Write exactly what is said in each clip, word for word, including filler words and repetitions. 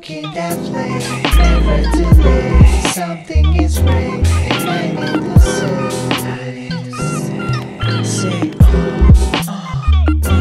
looking that way, never delay. Something is right, and I need to say, say, oh, oh, oh,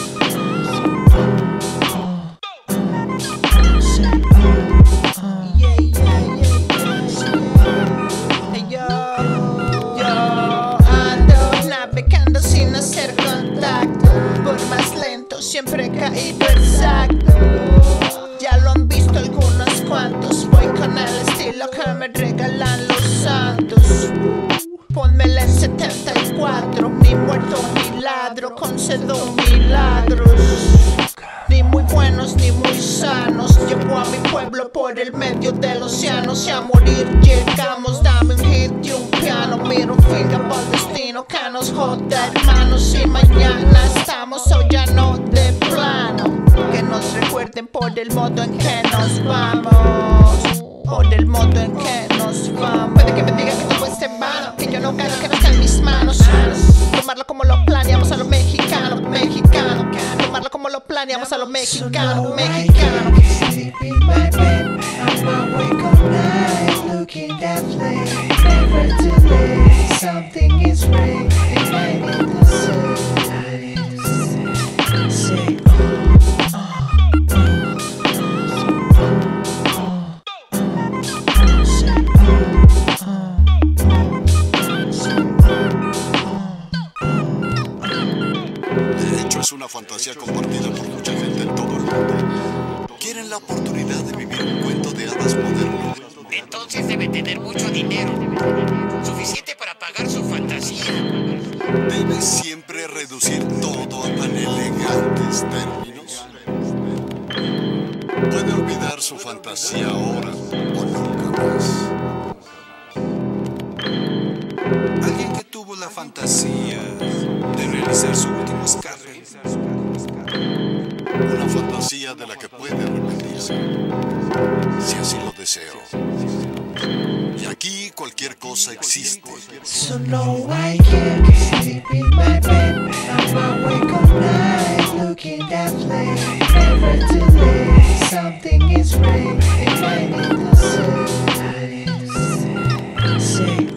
oh, oh, say, oh, oh. Yeah, yeah, yeah, yeah. Yo, yo, ando navegando sin hacer contacto, por más lento siempre he caído exacto. Ya lo han visto algunos cuantos, voy con el estilo que me regalan los santos. Pónmela en setenta y cuatro, ni muerto ni ladro, concedo milagros. Ni muy buenos ni muy sanos, llevo a mi pueblo por el medio del océano. Si a morir llegamos, dame un hit y un piano. Miro un finger al destino que nos joda, hermanos. Si mañana estamos o ya no de plano, que nos recuerden por el modo en que nos vamos, por el modo en que nos vamos. Puede que me digan que todo es en vano, que yo no gano, que no está en mis manos. Tomarlo como lo planeamos a los mexicanos, mexicanos. Tomarlo como lo planeamos a los mexicanos, so mexicanos. no, I can't sleep in my bed. I'm awake all night, looking that way, never delay. Something is right, and I need to say, say, oh, oh, oh, oh, oh, say, oh, oh, say, De hecho, es una fantasía compartida por mucha gente en todo el mundo. Quieren la oportunidad de vivir un cuento de hadas moderno. Entonces debe tener mucho dinero, suficiente para pagar su fantasía. Debe siempre reducir todo a tan elegantes términos. Puede olvidar su fantasía ahora o nunca más. Alguien que tuvo la fantasía de realizar su último escape. Una fantasía de la que puede arrepentirse, si así lo deseo. Y aquí cualquier cosa existe. so no, I can't sleep in my bed. I'm awake all night, looking that way, never delay. Something is right, and I need to say, say,